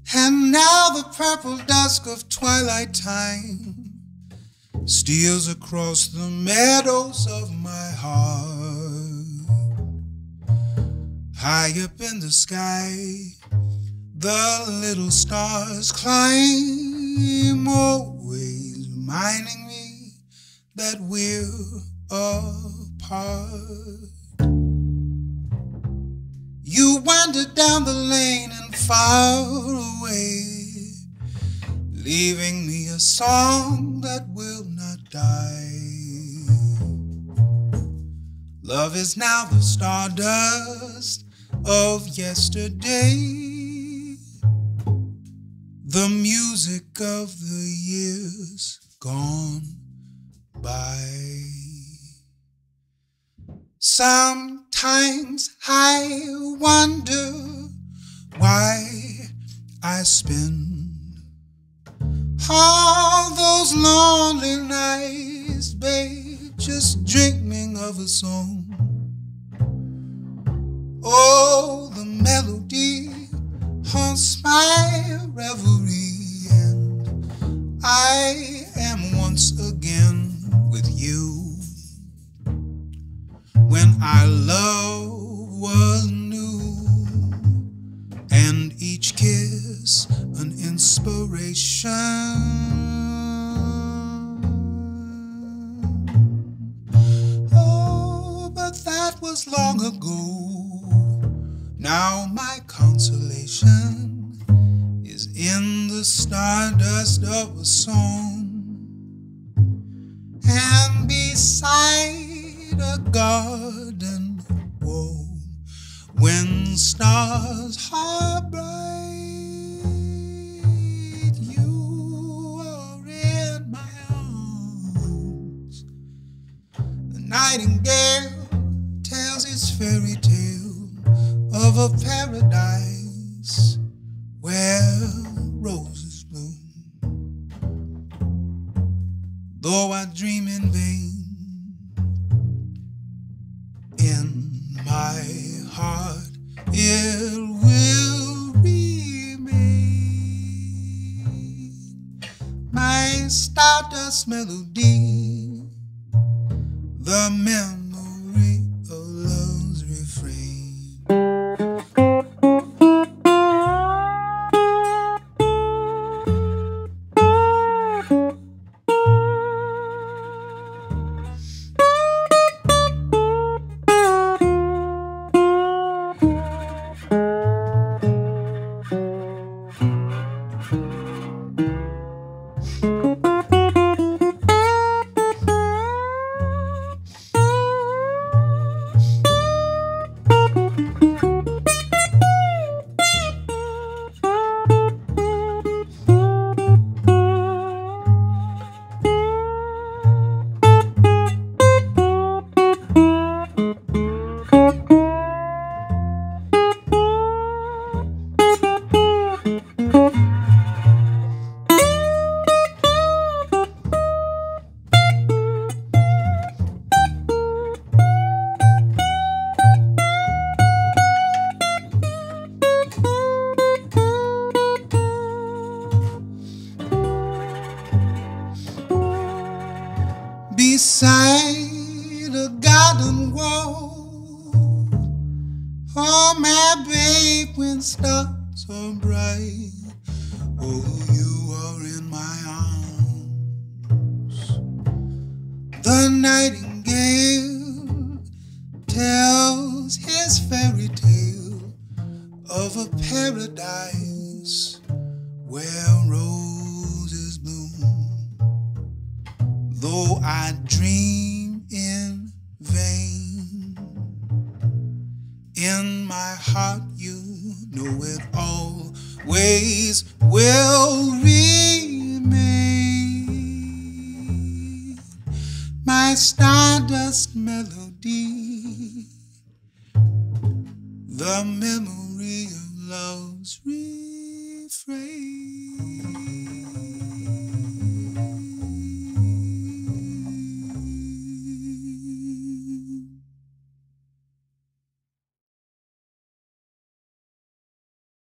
And now the purple dusk of twilight time steals across the meadows of my heart. High up in the sky, the little stars climb, always reminding me that we're apart. You wandered down the lane and far away, leaving me a song that will not die. Love is now the stardust of yesterday, the music of the years gone by. Sometimes I wonder why I spend all those lonely nights, babe, just dreaming of a song. Oh, the melody haunts my reverie, and I am once again with you. When our love was new, and each kiss an inspiration. Oh, but that was long ago. Now my consolation is in the stardust of a song, and beside a garden wall, when stars are bright, you are in my arms. The nightingale tells its fairy tale of a paradise where roses bloom. Though I dream in vain, in my heart it will remain, my stardust melody, the memory of love's refrain. Beside a garden wall, oh my babe, when stars are bright, oh you are in my arms. The nightingale tells his fairy tale of a paradise where roses bloom. Though I dream in vain, in my heart you know it always will remain, my stardust melody, the memory of love's refrain.